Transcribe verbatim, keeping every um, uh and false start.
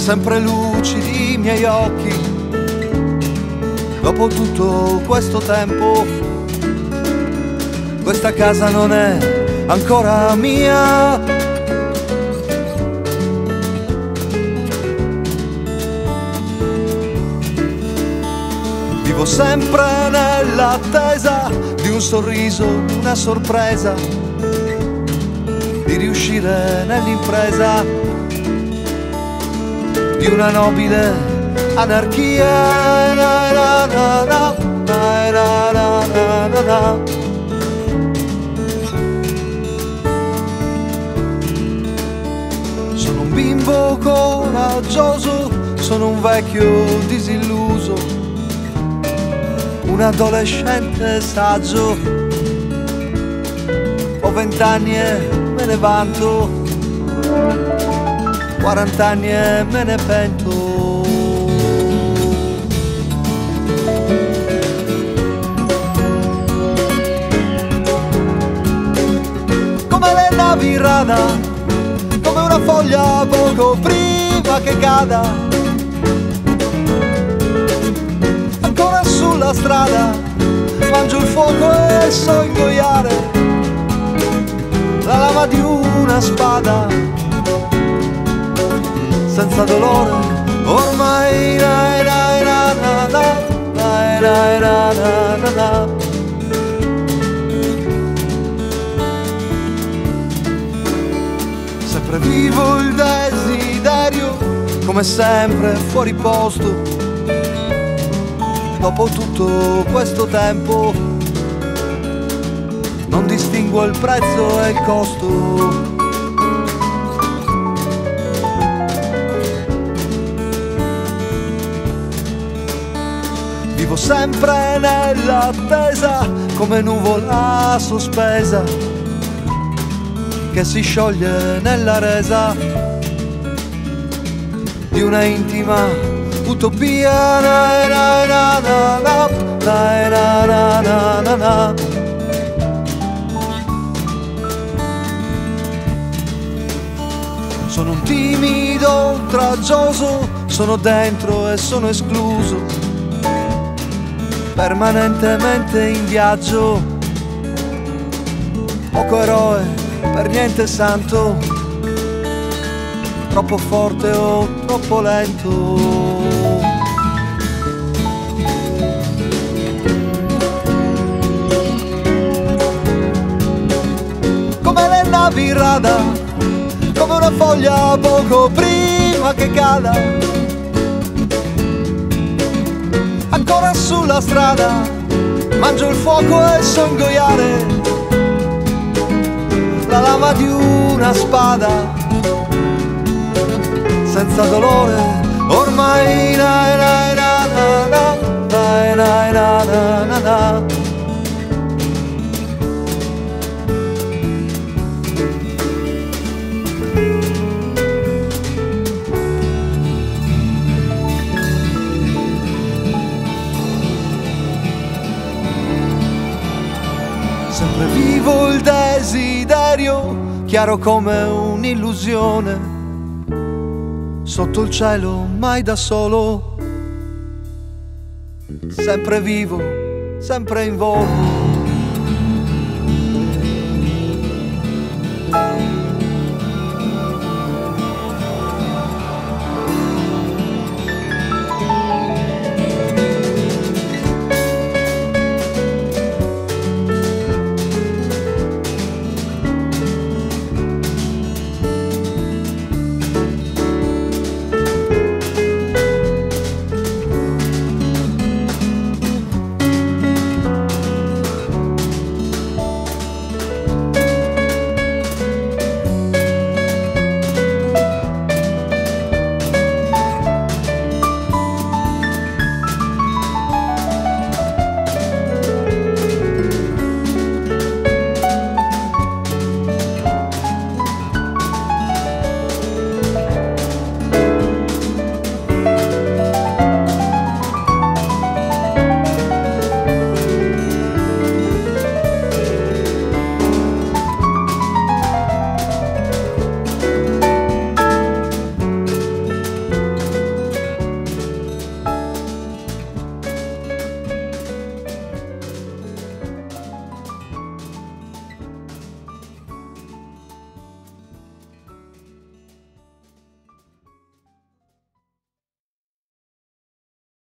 sempre lucidi i miei occhi. Dopo tutto questo tempo, questa casa non è ancora mia. Vivo sempre nell'attesa di un sorriso, una sorpresa, di riuscire nell'impresa di una nobile anarchia. Na, na, na, na, na, na, na, na, na. Sono un bimbo coraggioso, sono un vecchio disilluso, un adolescente saggio. Ho vent'anni e me ne vanto, quarant'anni e me ne pento. Come le navi rada, come una foglia poco prima che cada, ancora sulla strada, mangio il fuoco e so ingoiare la lama di una spada, senza dolore, ormai. Na, na, na, na, na, na, na, na, na, na. Sempre vivo il desiderio, come sempre fuori posto. Dopo tutto questo tempo non distinguo il prezzo e il costo. Vivo sempre nell'attesa, come nuvola sospesa che si scioglie nella resa di una intima utopia. Na, na, na, na, na, na, na, na, na, na. Sono un timido oltraggioso, sono dentro e sono escluso, permanentemente in viaggio, poco eroe, per niente santo, troppo forte o troppo lento. Come le navi rada, come una foglia poco prima che cada, ancora sulla strada, mangio il fuoco e so ingoiare la lama di una spada, senza dolore, ormai. Na, na, na, na, na, na, na, na, na, na. Sempre vivo il desiderio, chiaro come un'illusione, sotto il cielo mai da solo, sempre vivo, sempre in volo.